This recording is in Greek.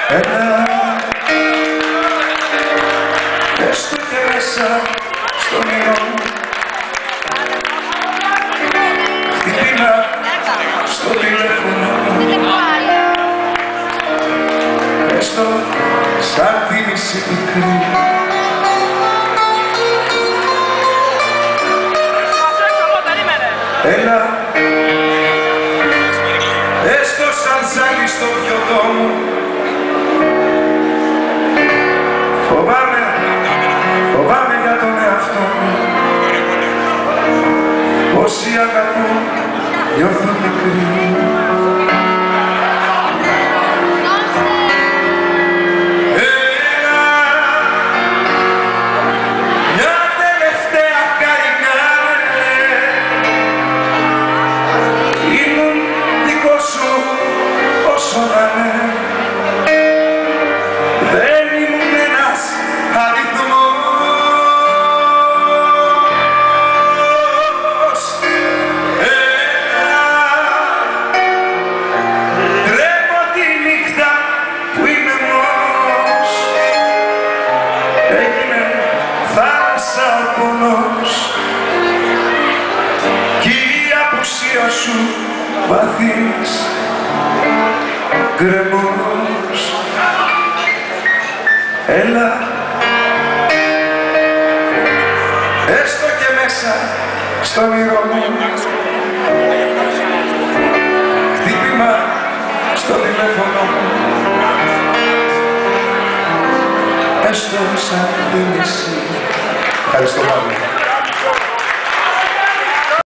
Έλα, έστω και μέσα στο όνειρό μου, χτυπήνα στο τηλέφωνο μου, έστω σαν θύμηση πικρή. Έλα, έστω σαν ζάλι στο πιωτό μου, φοβάμαι για τον εαυτό μου. Όσοι αγαπούν νιώθουν μικροί. Έλα, μια τελευταία καρικάνε, ήμουν δικό σου όσο να είναι. Δεν ήμουν ένας αριθμός. Τρέμω τη νύχτα που είμαι μόνος. Έγινε θάλασσα ο πονός κι η απουσία σου βαθύς γκρεμός. Έλα, έστω και μέσα στο όνειρό μου, χτύπημα στο τηλέφωνο μου, έστω σαν θύμηση. Ευχαριστώ πάρα πολύ.